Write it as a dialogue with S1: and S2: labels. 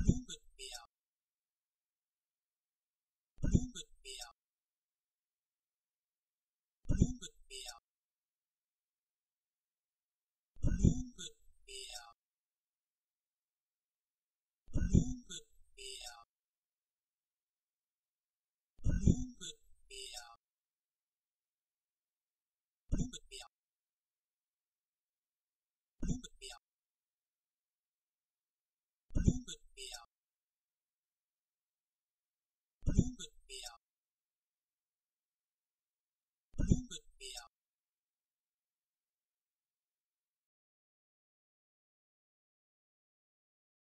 S1: Blumenmeer, Blumenmeer, Blumenmeer, Blumenmeer, Blumenmeer, Blumenmeer, Blumenmeer, Blumenmeer, Blumenmeer, Blumenmeer,